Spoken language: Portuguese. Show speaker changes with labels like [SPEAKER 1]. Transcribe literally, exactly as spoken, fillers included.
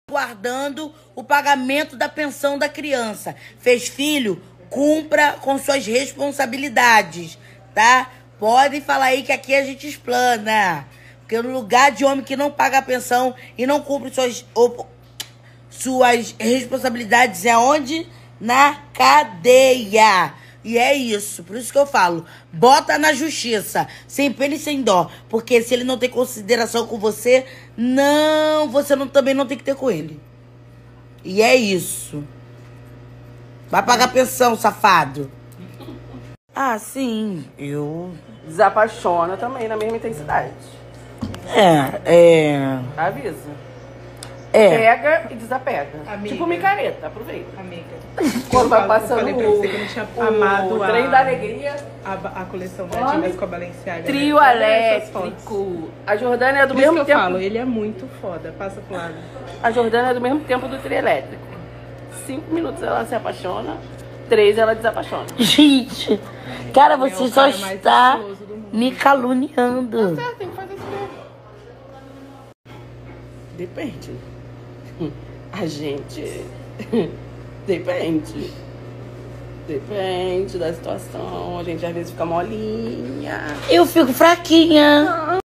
[SPEAKER 1] guardando o pagamento da pensão da criança. Fez filho? Cumpra com suas responsabilidades, tá? Podem falar aí que aqui a gente explana. Porque no lugar de homem que não paga a pensão e não cumpre suas, ou, suas responsabilidades é onde? Na cadeia. E é isso. Por isso que eu falo, bota na justiça, sem pena e sem dó. Porque se ele não tem consideração com você, não, você não, também não tem que ter com ele. E é isso. Vai pagar pensão, safado. Ah, sim. Eu...
[SPEAKER 2] Desapaixona também na mesma intensidade.
[SPEAKER 1] É, é...
[SPEAKER 2] Avisa.
[SPEAKER 1] É.
[SPEAKER 2] Pega e desapega.
[SPEAKER 3] Amiga.
[SPEAKER 2] Tipo micareta, aproveita.
[SPEAKER 3] Amiga.
[SPEAKER 2] Quando vai
[SPEAKER 3] Eu
[SPEAKER 2] passando
[SPEAKER 3] falei pra você que eu não tinha
[SPEAKER 2] o,
[SPEAKER 3] amado
[SPEAKER 2] o
[SPEAKER 3] a-
[SPEAKER 2] trem da alegria,
[SPEAKER 3] A, a coleção da
[SPEAKER 2] Homem,
[SPEAKER 3] Divas com a Balenciaga.
[SPEAKER 2] trio
[SPEAKER 3] né? Olha essas fotos.
[SPEAKER 2] elétrico. A Jordânia é do
[SPEAKER 3] Por isso
[SPEAKER 2] mesmo
[SPEAKER 3] que eu
[SPEAKER 2] tempo.
[SPEAKER 3] falo, ele é muito foda. Passa pro lado.
[SPEAKER 2] A Jordânia é do mesmo tempo do trio elétrico. Cinco minutos ela se apaixona, três ela desapaixona.
[SPEAKER 1] Gente, cara,
[SPEAKER 3] Ele é
[SPEAKER 1] você
[SPEAKER 3] o
[SPEAKER 1] só
[SPEAKER 3] cara mais
[SPEAKER 1] está
[SPEAKER 3] estiloso do mundo.
[SPEAKER 1] me caluniando.
[SPEAKER 2] Certo, tem que fazer isso mesmo. Depende. A gente. Depende. Depende da situação. A gente às vezes fica molinha.
[SPEAKER 1] Eu fico fraquinha.